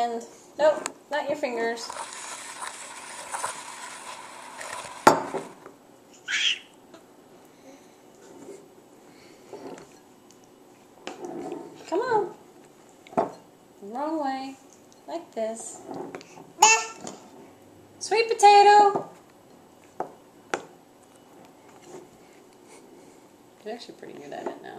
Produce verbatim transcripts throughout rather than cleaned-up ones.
hand. Nope, not your fingers. Come on. Wrong way. Like this. Sweet potato. You're actually pretty good at it now.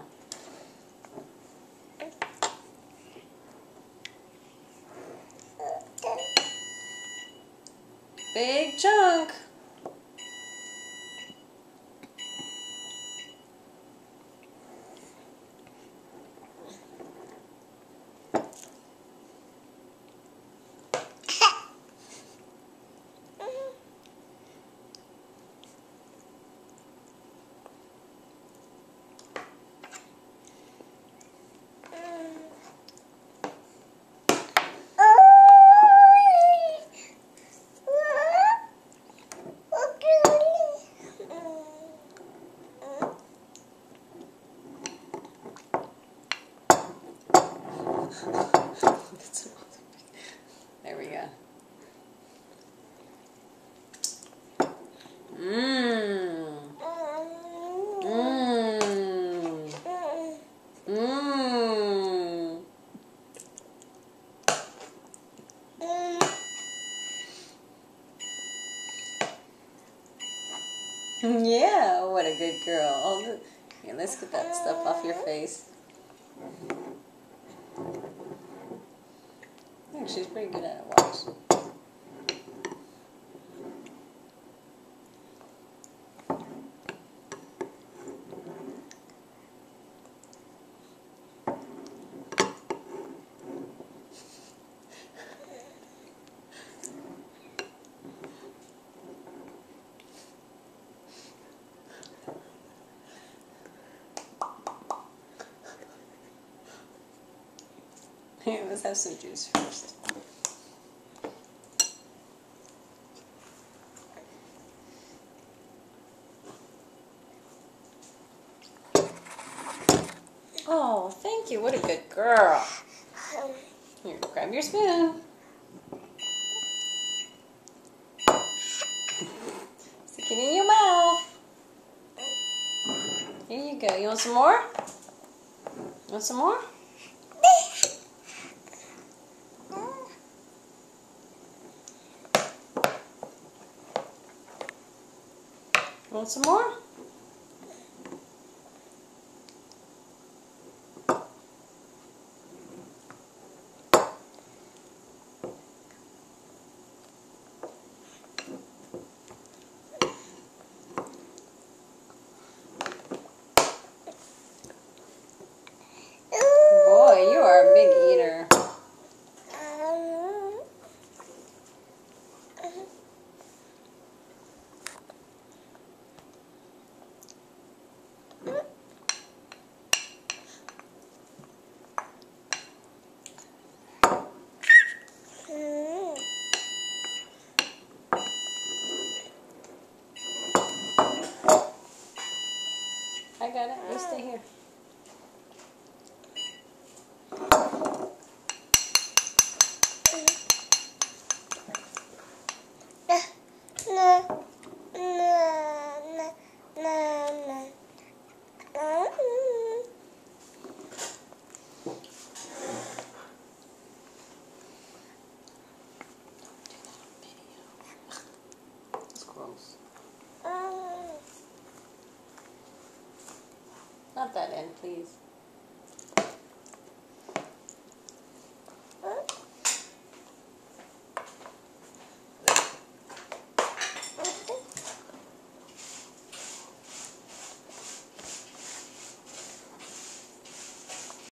Big chunk. There we go. Mmm. Mmm. Mmm. Yeah, what a good girl. Oh, look. Here, let's get that stuff off your face. I think she's pretty good at it. Watch. Here, let's have some juice first. Oh, thank you. What a good girl. Here, grab your spoon. Stick it in your mouth. Here you go. You want some more? Want some more? Want some more? Boy, you are a big eater. I got it. You stay here. It's gross. Not that end, please.